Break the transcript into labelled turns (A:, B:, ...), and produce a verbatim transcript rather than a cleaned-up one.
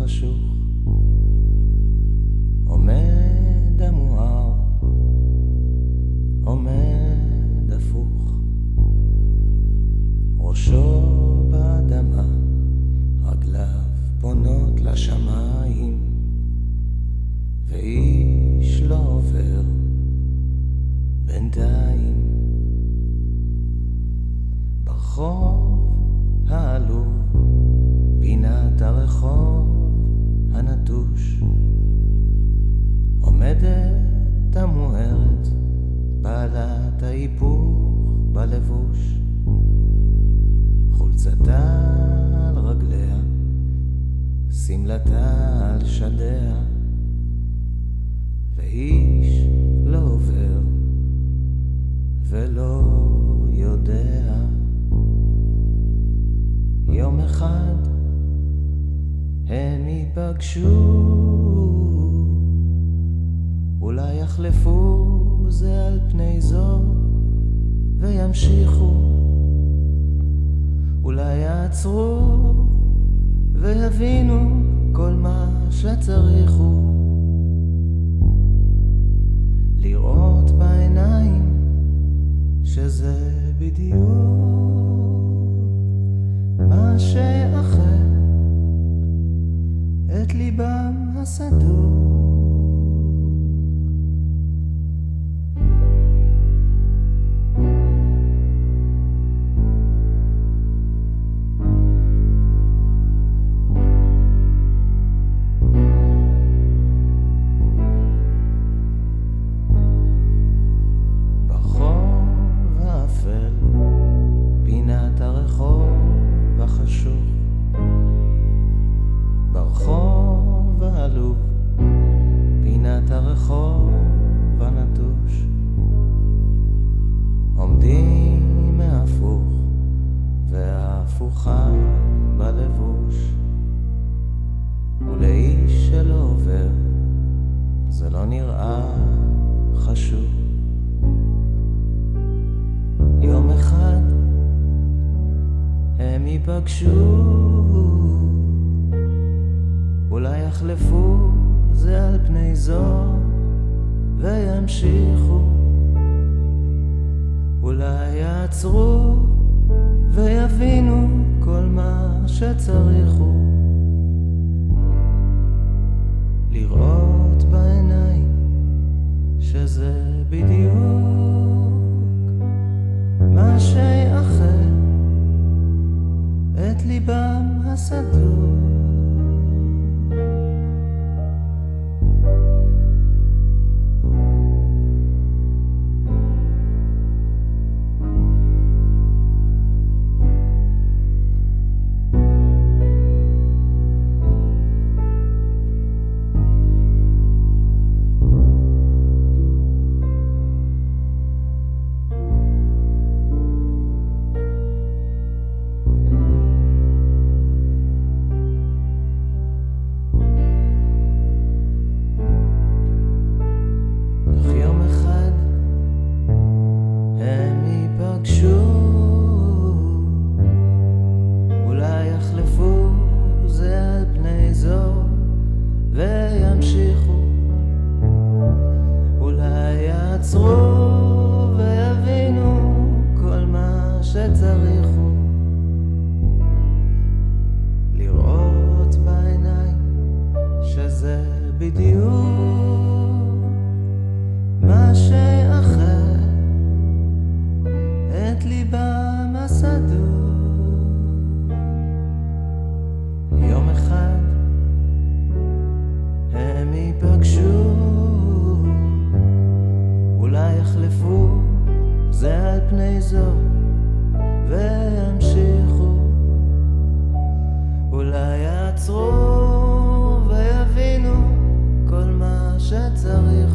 A: חשוך, עומד המואר, עומד הפוך, ראשו באדמה, רגליו פונות לשמיים, ואיש לא עובר בינתיים. ברחוב העלוב, פינת הרחוב הנטוש, עומדת המוארת, בעלת ההיפוך בלבוש, חולצתה על רגליה, סמלתה על שדיה, ואיש לא עובר ולא יודע. יום אחד הם ייפגשו, אולי יחלפו זה על פני זו וימשיכו, אולי יעצרו ויבינו כל מה שצריכו, לראות בעיניים שזה בדיוק מה שאחר את ליבם הסדוק. ברחוב העלוב, פינת הרחוב הנטוש, עומדים מהפוך וההפוכה בלבוש, ולאיש שלא עובר זה לא נראה חשוב. יום אחד הם ייפגשו, אולי יחלפו זה על פני זו וימשיכו, אולי יעצרו ויבינו כל מה שצריכו, לראות בעיניים שזה בדיוק מה שאחר את ליבם הסדוק. וימשיכו, אולי יעצרו ויבינו כל מה שצריכו, לראות בעיניים שזה בדיוק מה שאחר את ליבם הסדוק. יום אחד הם ייפגשו, אולי יחלפו זה על פני זו וימשיכו, אולי יעצרו ויבינו כל מה שצריך,